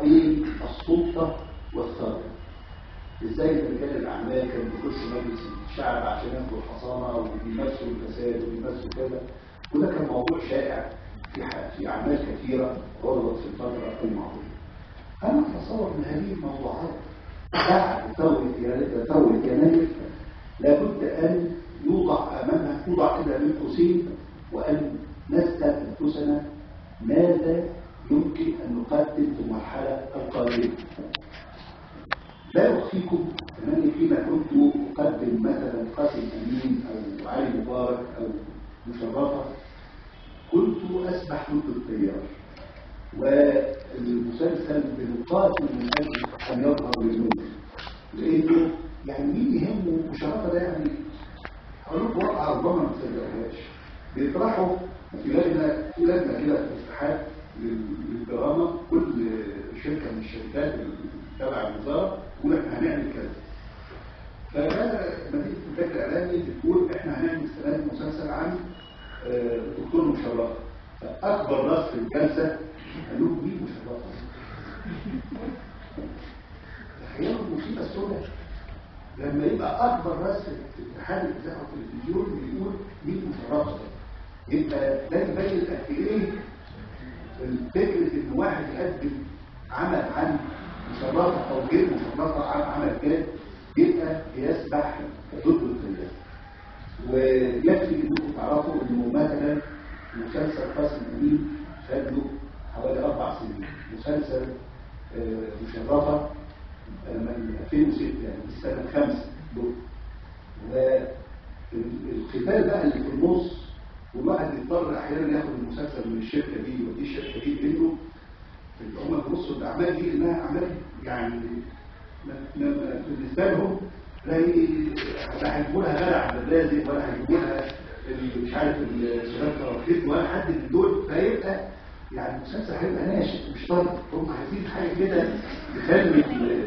بين السلطة والثروة. ازاي رجال الاعمال كانوا بيخشوا مجلس الشعب عشان ياخدوا الحصانه وبيمارسوا الفساد وبيمارسوا كذا، وده كان موضوع شائع في اعمال كثيره غرضت في الفتره الماضيه. انا اتصور ان هذه الموضوعات بعد ثوره يناير لابد ان يوضع امامها، توضع كده بين قوسين، وان نسال انفسنا ماذا يمكن ان نقدم في المرحله القادمه. لا أخفيكم أنني فيما كنت أقدم مثلا قاسم أمين أو علي مبارك أو مشرفة كنت أسبح ضد التيار، والمسلسل بنقاتل من أجل أن يظهر للنور، لأنه يعني مين يهمه مشرفة ده؟ يعني أقول لكم واقعة ربما ما تصدقهاش، بيطرحوا في لجنة كده في الاتحاد للدراما، كل شركة من الشركات تبع الوزارة يقول احنا هنعمل كذا. فمدينة الإنتاج الإعلامي بتقول احنا هنعمل السنة دي مسلسل عن دكتور مشرفة. فأكبر راس في الجلسة قالوا له مين مشرفة؟ تخيلوا المصيبة السوداء لما يبقى أكبر راس في اتحاد الإذاعة والتلفزيون بيقول مين مشرفة. يبقى ده يبين قد إيه فكرة إن واحد يقدم عمل عن مشرفة أو غير مشرفة عن عمل جاد يبقى يسبح ضد التيار. ويكفي انكم تعرفوا انه مثلا مسلسل قاسم أمين خد له حوالي 4 سنين، مسلسل مشرفة من 2006 يعني السنة 5 دول. والختال بقى اللي في النص، والواحد يضطر احيانا ياخد المسلسل من الشركة دي ودي الشركة دي، لانه هم بيبصوا الاعمال دي انها اعمال يعني بالنسبه لهم لا هيجيبوا لها غلا عبد الرازق ولا هيجيبوا لها مش عارف الشباب فرافيت ولا حد من دول، فيبقى يعني المسلسل هيبقى ناشف مش طري، هم عايزين حاجه كده تخلي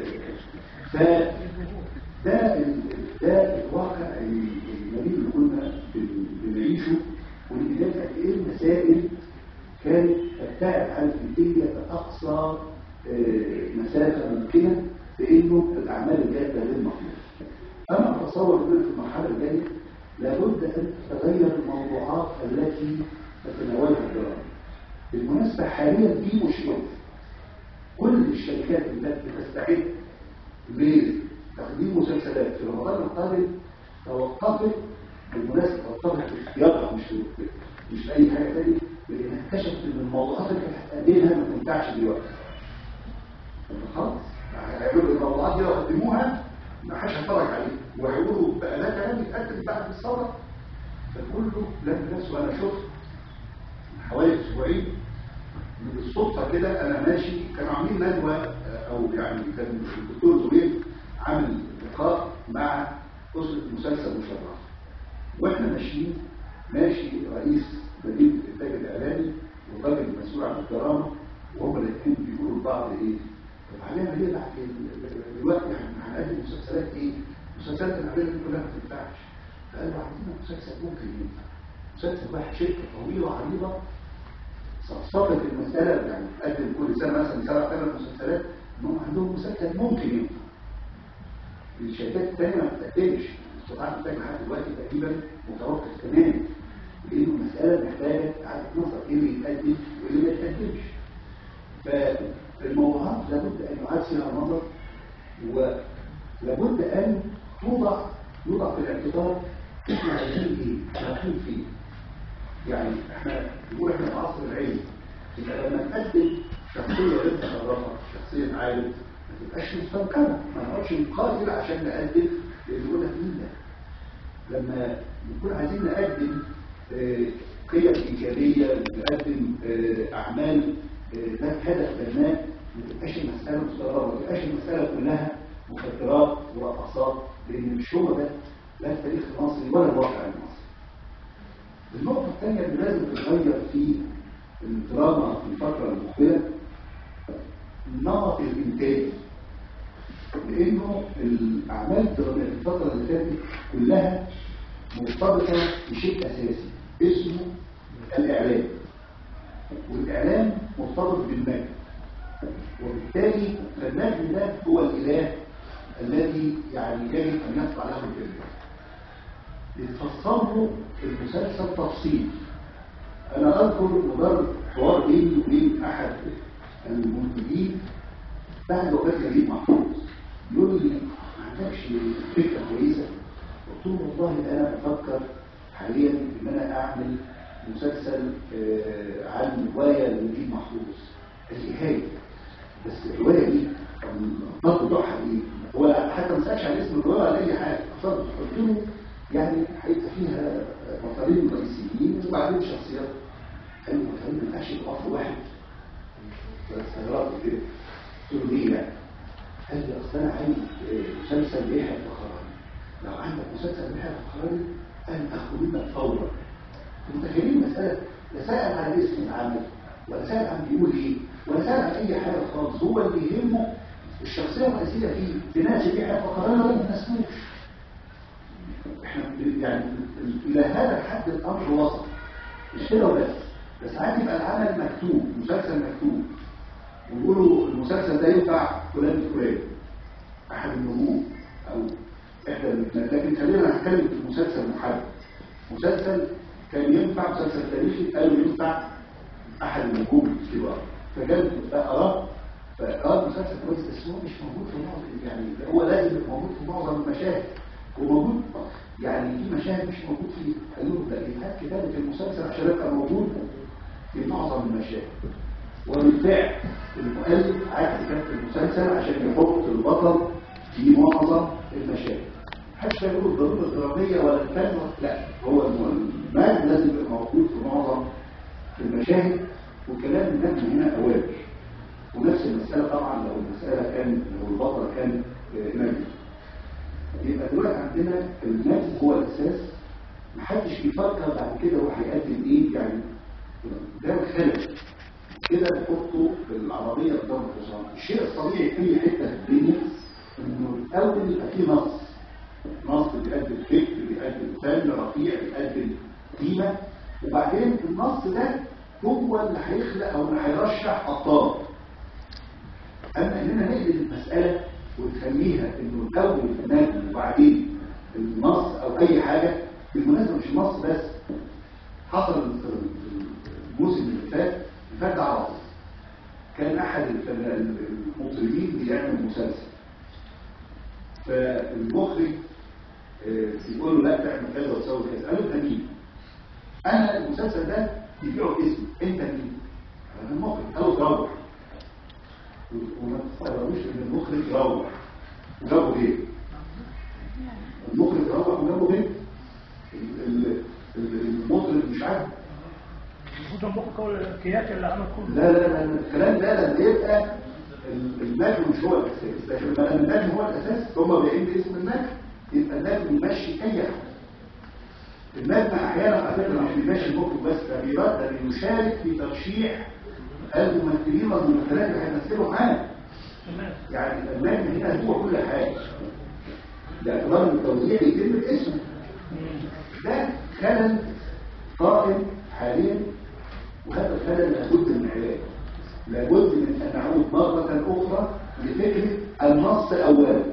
ده الواقع الجميل اللي كنا بنعيشه، واللي ده قد ايه المسائل كانت تبتعد عن الجدية بأقصى مسافة ممكنة، لأنه الأعمال الجادة غير مطلوبة. أنا أتصور أن في المرحلة الجاية لابد أن تتغير الموضوعات التي تتناولها الدراما. بالمناسبة حاليا دي مشكلة، كل الشركات التي تستعد لتقديم مسلسلات في رمضان القادم توقفت، بالمناسبة توقفت في اختيارها مش أي حاجة ثانية، لأن اكتشفت ان الموضوعات اللي هتقدمها ما تنفعش دلوقتي. خلاص هيقولوا الموضوعات دي لو قدموها ما حدش هيتفرج عليها، وهيقولوا بقى ده كلام يتقدم بعد الثوره. فكله لم نفسه. انا شفت حوالي اسبوعين بالصدفه كده انا ماشي، كانوا عاملين ندوه او يعني كان الدكتور زبير عامل لقاء مع اسره مسلسل مشرف، واحنا ماشيين ماشي رئيس مدينة الإنتاج الإعلامي والراجل المسؤول عن الدراما، وهم الاثنين بيقولوا لبعض إيه؟ طب هنعمل إيه بعد دلوقتي؟ هنقدم مسلسلات إيه؟ مسلسلات الأعمال دي كلها ما تنفعش. فقالوا عايزين مسلسل ممكن ينفع، مسلسل واحد شركة طويلة وعريضة صفصفت المسألة، يعني تقدم كل سنة مثلا 7 مسلسلات، إنهم عندهم مسلسل ممكن ينفع. الشركات الثانية ما بتقدمش، استطاعت الإنتاج لحد دلوقتي تقريبا متوقف تماما، لأنه المسألة محتاجة إعادة نظر إيه اللي يتقدم وإيه اللي ما يتقدمش. فالموضوعات لابد أن يعاد فيها نظر، ولابد أن يوضع في الاعتبار إحنا عايزين إيه؟ رايحين فيه. يعني إحنا نقول إحنا في عصر العلم، يبقى لما نقدم شخصية غير مشرفة، شخصية عالم، ما تبقاش مستنكرة، ما نقعدش نقاتل عشان نقدم اللي يقول لك مين ده. لما نكون عايزين نقدم قيم إيجابية، نقدم أعمال ذات هدف بناء، ما تبقاش المسألة مستغربة، ما تبقاش المسألة كلها مخدرات ورقصات، لأن مش هو ده لا التاريخ المصري ولا الواقع المصري. النقطة الثانية اللي لازم تتغير في الدراما في الفترة المقبلة نمط الإنتاج، لأنه الأعمال الدرامية في الفترة اللي فاتت كلها مرتبطة بشيء أساسي اسمه الإعلام، والإعلام مرتبط بالمجد. وبالتالي فالنجم ده هو الاله الذي يعني يجب ان يخضع له الجميع. يتفصله المسلسل تفصيل. انا اذكر مجرد حوار بيني وبين احد المنتجين بعد وفاه نجيب محفوظ، يقول لي ما عندكش فكره كويسه؟ قلت له والله انا بفكر حاليا ان انا اعمل مسلسل عن روايه لنجيب محفوظ. قال لي هاي، بس الروايه دي الضغط بتاعها ايه؟ هو حتى ما سالش عن اسم الروايه ولا اي حاجه، قلت له يعني هيبقى فيها بطلين رئيسيين وبعدين شخصيات. قال لي بطلين ما ينفعش يبقى بطل واحد. فاستغربت كده، قلت له ليه يعني؟ قال لي اصل انا عايز مسلسل يحيى الفخراني. لو عندك مسلسل يحيى الفخراني انا اخد منك فورا. متخيلين المساله؟ لا سال عن اسم العمل ولا سال عن بيقول ايه ولا سال عن اي حاجه خالص، هو اللي يهمه الشخصيه الرئيسيه فيه تناسب يحيى الفخراني ولا ما تناسبوش. احنا يعني الى هذا الحد الامر وصل، مش كده وبس. بس عادي يبقى العمل مكتوب، مسلسل مكتوب، ويقولوا المسلسل ده ينفع فلان الفلاني احد النجوم او احدى النجوم، لكن خلينا نتكلم في مسلسل محدد. مسلسل كان ينفع مسلسل تاريخي، قالوا ينفع احد النجوم الكبار، فجاب اراه فقال مسلسل كويس بس هو مش موجود في معظم، يعني هو لازم يبقى موجود في معظم المشاهد، وموجود يعني في مشاهد مش موجود فيه. قالوا له ده ينهاك كتابه المسلسل عشان يبقى موجود في معظم المشاهد. وبالفعل المؤلف عاد كتابه المسلسل عشان يحط البطل في معظم المشاهد. محدش هيقول الضروره الدراميه ولا الكلمه، لا، هو المال لازم يبقى موجود في معظم المشاهد. وكلام النجم هنا اوامر. ونفس المساله طبعا لو المساله كان لو البطل كان نجم، يبقى دلوقتي عندنا النجم هو الاساس. محدش بيفكر بعد كده هو هيقدم ايه، يعني ده الخلل كده بنحطه في العربيه قدام الحصان. الشيء الطبيعي في اي حته في الدنيا انه الاول يبقى فيه نص بيقدم فكر، بيقدم فن رفيع، بيقدم قيمه، وبعدين النص ده هو اللي هيخلق او اللي هيرشح ابطال. اما اننا نقلب المساله ونخليها انه الاول النجم وبعدين النص او اي حاجه، بالمناسبه مش النص بس. حصل الموسم اللي فات ده عرض، كان احد المطربين بيعمل مسلسل، فالمخرج بيقول له لا تعمل كذا وتسوي كذا. قال له مين؟ انا المسلسل ده يبيعه اسمي، انت مين؟ انا المخرج. قال له روح. وما تستغربوش ان المخرج روح وجابه ايه؟ المخرج روح وجابه ايه؟ المخرج مش عارف المفروض المخرج هو الكياك اللي عمل كله. لا الكلام ده لما يبقى النجم مش هو الاساس. لكن لما النجم هو الاساس، هم بايعين باسم النجم، يبقى النجم يمشي اي حاجه. النجم احيانا على فكره مش بيمشي المخرج بس، ده بيشارك في ترشيح الممثلين والممثلات اللي هيمثلوا معاه. يعني النجم هنا هو كل حاجه، باعتبار ان التوزيع يتم باسمه. ده خلل قائم حاليا، وهذا الخلل لابد من علاجه. لابد من ان نعود مره اخرى لفكره النص اولا.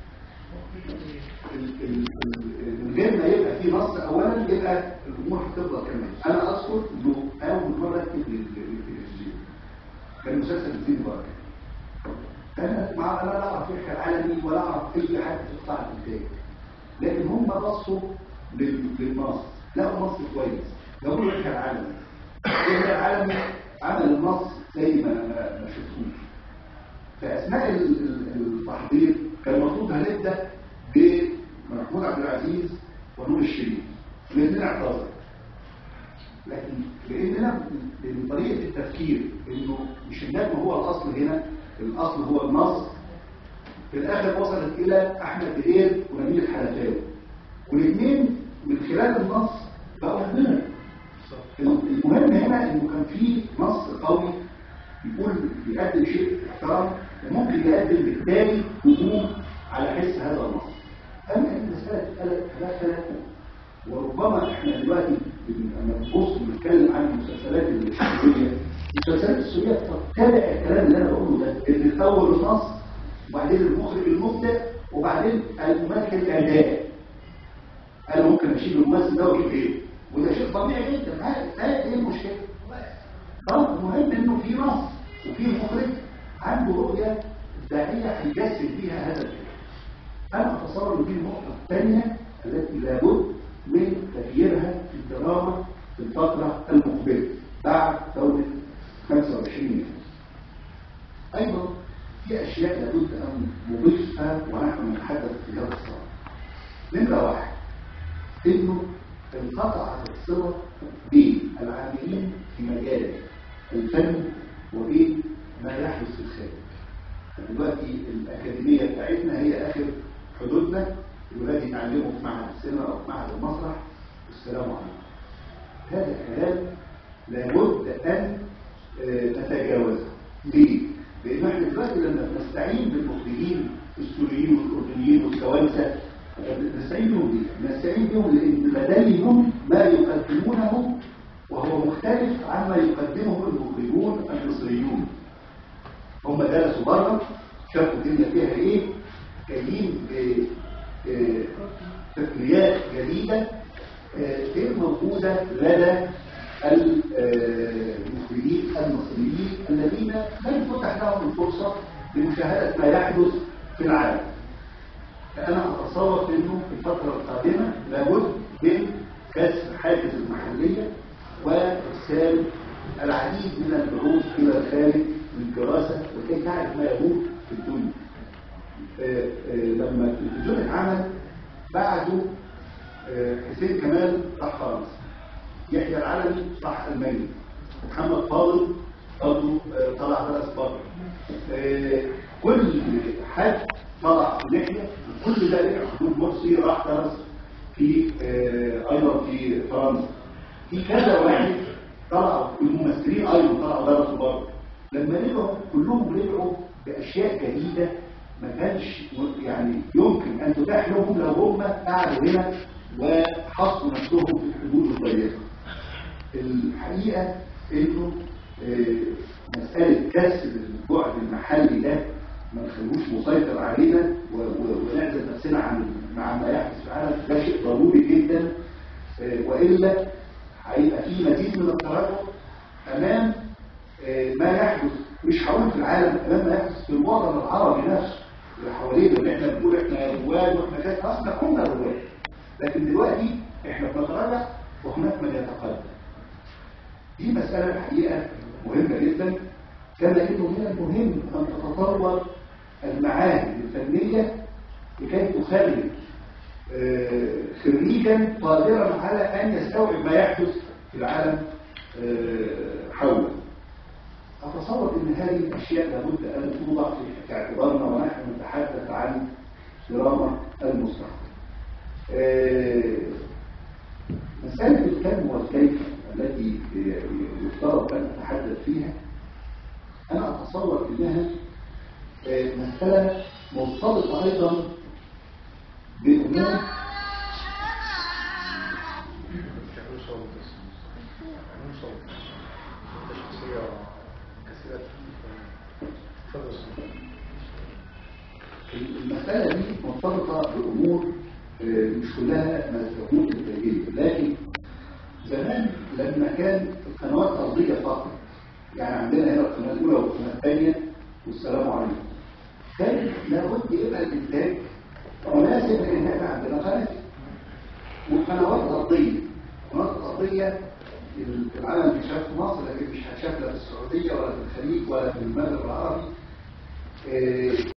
من غير ما يبقى في نص اولا يبقى الامور هتفضل كمان. انا اذكر انه اول مره اكتب للتلفزيون كان مسلسل الدين بارك. انا لا اعرف يحيى العلمي ولا اعرف اي حد في قطاع الانتاج، لكن هم بصوا للنص، لقوا نص كويس، جابوا يحيى العلمي. يحيى العلمي عمل النص زي ما شفتوش. في اثناء التحضير كان المفروض هنبدا بمحمود عبد العزيز ونور الشريف، الاثنين اعتذروا. لكن لاننا من طريقه التفكير انه مش النجم هو الاصل هنا، الاصل هو النص، في الاخر وصلت الى احمد بدير ونبيل الحلفاوي، والاثنين من خلال النص بقوا نجوم. المهم هنا انه كان في نص قوي يقول بيقدم شيء احترام، وممكن يقدم بالتالي هجوم على حس هذا النص. اما ان المساله تدخلت، وربما احنا دلوقتي لما نبص ونتكلم عن المسلسلات الشعبيه المسلسلات السورية تتابع الكلام اللي أنا بقوله ده، اللي في أول النص وبعدين المخرج المبدع وبعدين الممثل الأداء. أنا ممكن أشيل الممثل ده وأجيب إيه؟ وده شيء طبيعي جدا. هذا إيه المشكلة؟ طب المهم إنه في نص وفي مخرج عنده رؤية داعية هيجسد بيها هذا الفكر. أنا أتصور إن دي النقطة الثانية التي لابد من تغييرها في الدراما في الفترة المقبلة بعد ثورة 25 يناير. أيضا في أشياء لابد أن نضيفها ونحن نتحدث في هذا الصراع. نمرة واحد، إنه انقطعت الصلة بين العاملين في مجال الفن وبين ما يحدث في الخارج. دلوقتي الأكاديمية بتاعتنا هي آخر حدودنا، الولاد يتعلموا في معهد السينما أو في معهد المسرح والسلام عليكم. هذا الكلام لابد أن نتجاوزه. ليه؟ لأن احنا دلوقتي لما نستعين بالمخرجين السوريين والأردنيين والتوانسة نستعين بهم ليه؟ نستعين بهم لأن لديهم ما يقدمونه وهو مختلف عما يقدمه المخرجون المصريون. هم درسوا بره، شافوا الدنيا فيها ايه، جايين بتقنيات جديدة غير موجودة لدى المخرجين المصريين الذين لم تتح لهم الفرصة لمشاهدة ما يحدث في العالم. فأنا أتصور أنه في الفترة القادمة لابد من كسر حاجز المحلية وإرسال العديد من البحوث إلى الخارج للدراسة وكي تعرف ما يدور في الدنيا. لما التلفزيون اتعمل بعده حسين كمال راح فرنسا، يحيى العلمي راح ألمانيا، محمد فاضل برضه طلع درس بره، كل حد طلع في ناحية، كل ده رجع. محمود مرسي راح درس في أيضا في فرنسا، في كذا واحد طلعوا، الممثلين أيضا طلعوا درسوا بره. لما رجعوا كلهم رجعوا بأشياء جديدة ما كانش يعني يمكن أن تتاح لهم لو هم قعدوا هنا وحطوا نفسهم في الحدود الضيقة. الحقيقة إنه مسألة كسر البعد المحلي ده ما نخلوش مسيطر علينا ونعزل نفسنا مع ما يحدث في العالم، ده شيء ضروري جدا. وإلا هيبقى في مزيد من التراجع أمام ما يحدث، مش هقول في العالم، أمام ما يحدث في الوطن العربي نفسه اللي حوالينا، اللي احنا بنقول احنا رواد واحنا كده، اصلا كنا رواد، لكن دلوقتي احنا بنتراجع وهناك من يتقدم. دي مسألة الحقيقة مهمة جدا، كما انه من المهم ان تتطور المعاهد الفنية لكي تخرج خريجا قادرا على ان يستوعب ما يحدث في العالم حوله. أتصور أن هذه الأشياء لابد أن توضع في اعتبارنا ونحن نتحدث عن دراما المستقبل. مسألة الكم والكيف التي يفترض أن نتحدث فيها، أنا أتصور أنها مسألة مرتبطة أيضا بأمور المسألة دي مرتبطة بأمور مش كلها مزدوجة إنتاجية، لكن زمان لما كان القنوات أرضية فقط، يعني عندنا هنا القناة الأولى والقناة الثانية والسلام عليكم، كان لابد يبقى الإنتاج مناسب لأن احنا عندنا قناة والقنوات أرضية. القنوات الأرضية العالم بيشاف في مصر، لكن مش هتشاف لا في السعودية ولا في الخليج ولا في المغرب العربي.